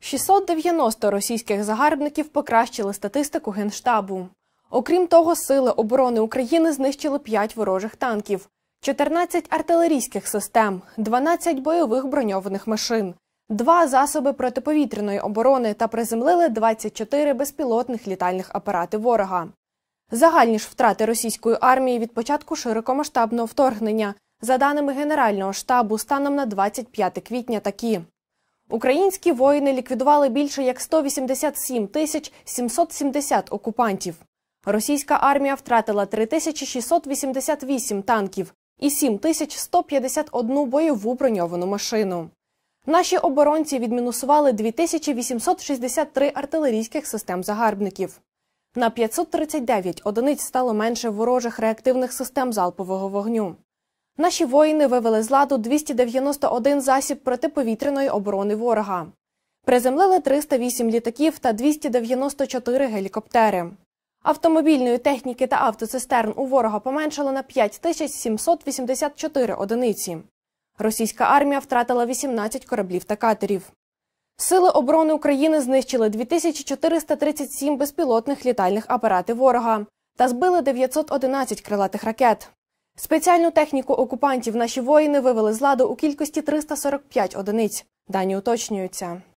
690 російських загарбників покращили статистику Генштабу. Окрім того, Сили оборони України знищили 5 ворожих танків, 14 артилерійських систем, 12 бойових броньованих машин, 2 засоби протиповітряної оборони та приземлили 24 безпілотних літальних апарати ворога. Загальні ж втрати російської армії від початку широкомасштабного вторгнення, за даними Генерального штабу, станом на 25 квітня такі. Українські воїни ліквідували більше як 187 770 окупантів. Російська армія втратила 3688 танків і 7151 бойову броньовану машину. Наші оборонці відмінусували 2863 артилерійських систем загарбників. На 539 одиниць стало менше ворожих реактивних систем залпового вогню. Наші воїни вивели з ладу 291 засіб протиповітряної оборони ворога. Приземлили 308 літаків та 294 гелікоптери. Автомобільної техніки та автоцистерн у ворога поменшало на 5784 одиниці. Російська армія втратила 18 кораблів та катерів. Сили оборони України знищили 2437 безпілотних літальних апаратів ворога та збили 911 крилатих ракет. Спеціальну техніку окупантів наші воїни вивели з ладу у кількості 345 одиниць. Дані уточнюються.